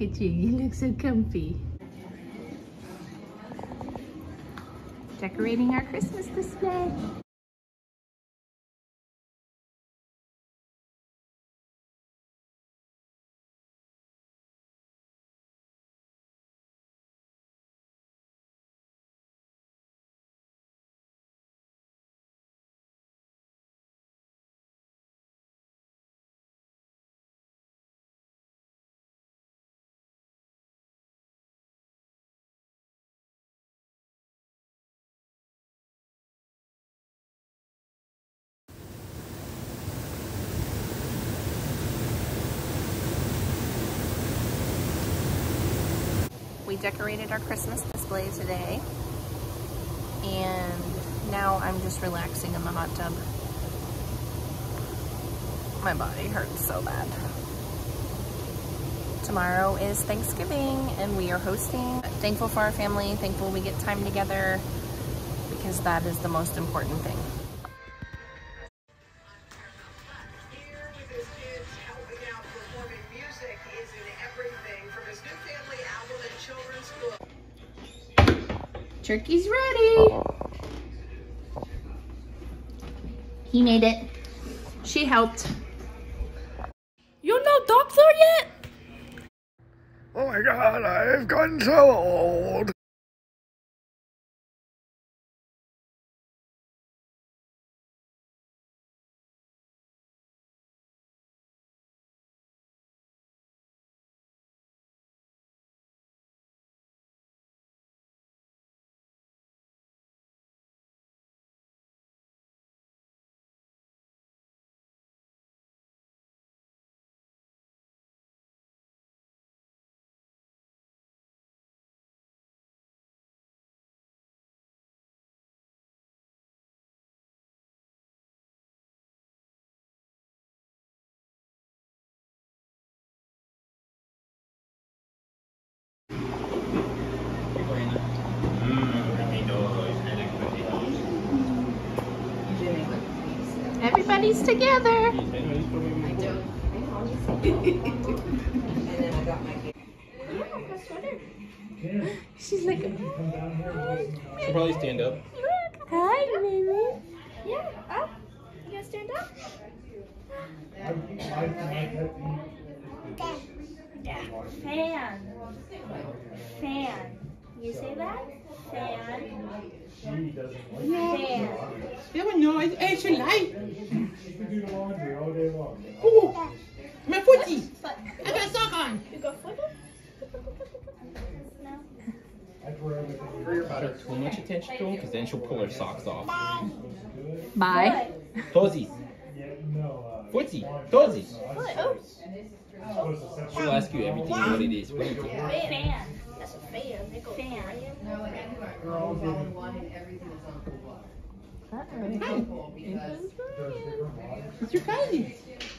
at you. You look so comfy. Decorating our Christmas display. We decorated our Christmas display today, and now I'm just relaxing in the hot tub. My body hurts so bad. Tomorrow is Thanksgiving and we are hosting. Thankful for our family, thankful we get time together, because that is the most important thing. Turkey's ready. He made it. She helped. You're no doctor yet? Oh my god, I've gotten so old. Everybody's together. She's like, She'll probably stand up. hi, baby. Yeah, up. You gotta stand up. Fan. Fan. You say that? Fan. Fan. Yeah, but no, it's actually light. Oh, my footie. I got a sock on. You got foot? No. Pay too much attention to him, because then she'll pull her socks off. Bye. Toesies. Footsie. Toesies. Foot. Oh. She'll ask you everything what it is. What is it? Fan. That's a fan. They go fan. It's your cousin.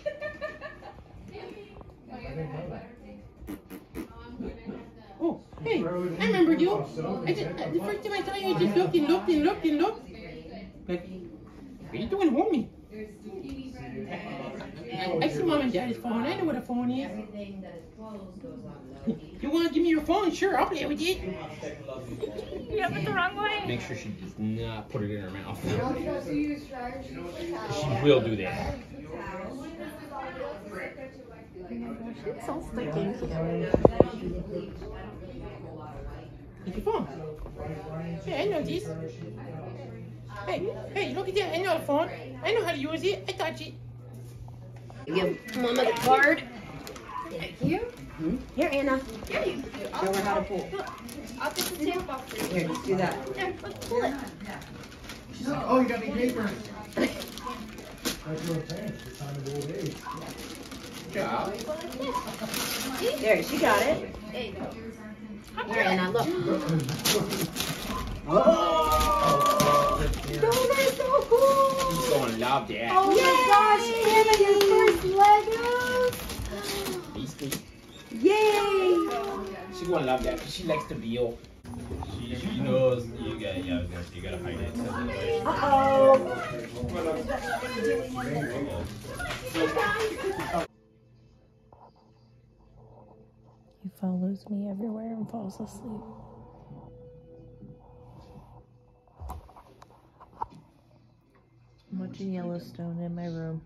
Oh, hey, I remember you. The first time I saw you, I just looked and looked and looked and looked. Like, what are you doing, homie? I see Mom and Daddy's phone. I know what a phone is. You want to give me your phone? Sure, I'll play with it. You have it the wrong way. Make sure she does not put it in her mouth. She will do that. She's so stinking cute. It's your phone. Yeah, I know this. Hey, look at that. I know the phone. I know how to use it. I touch it. Give Mama the card. Thank you. Here, Anna. Show her how to pull. I'll get the tape off for you. Here, just do that. Yeah, let's pull it. She's like, oh, you got any paper? That's your pants. It's time of old age. There, she got it. There you go. Here, Anna, look. Oh! Those are so cool. She's gonna love that. Oh my gosh, Anna, your first Legos. Tasty. Yay. She's gonna love that, because she likes to be old. She knows you gotta hide it. Uh-oh. You follows me everywhere and falls asleep. I'm watching Yellowstone in my room.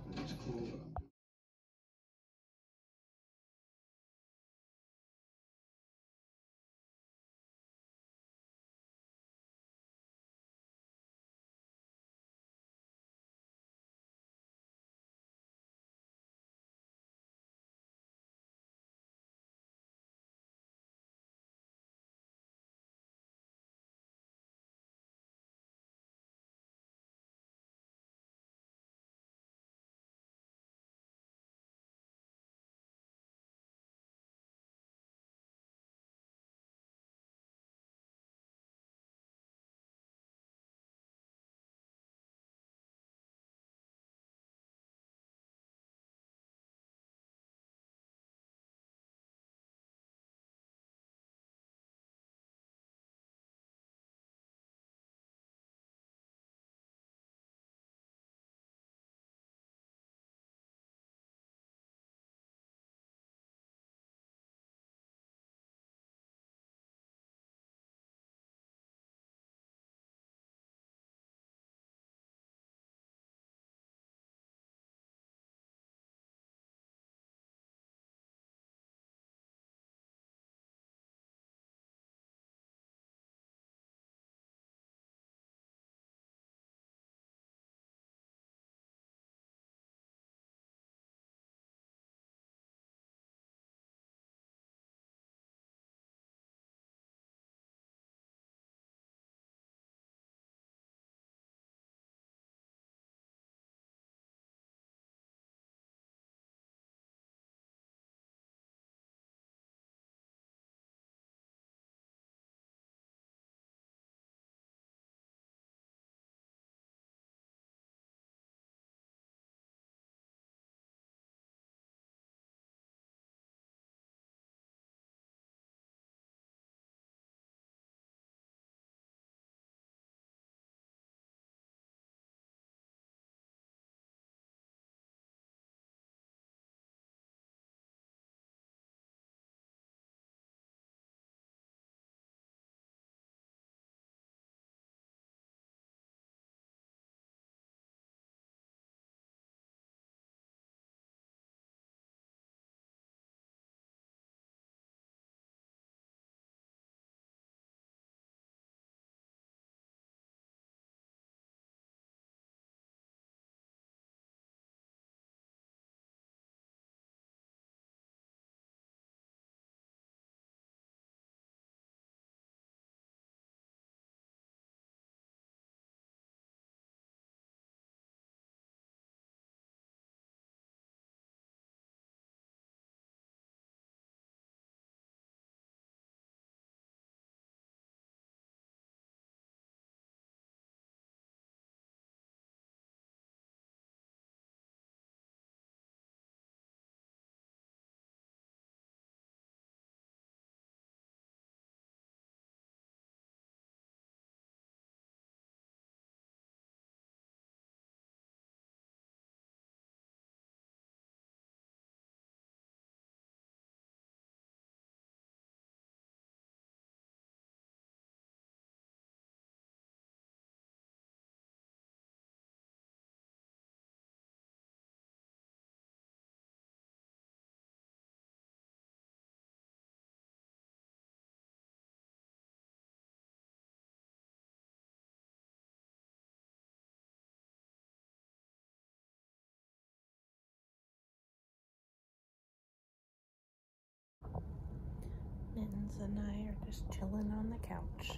Mittens and I are just chilling on the couch.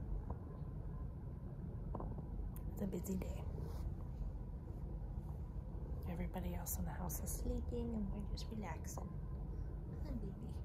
It's a busy day. Everybody else in the house is sleeping and we're just relaxing. Hi, baby.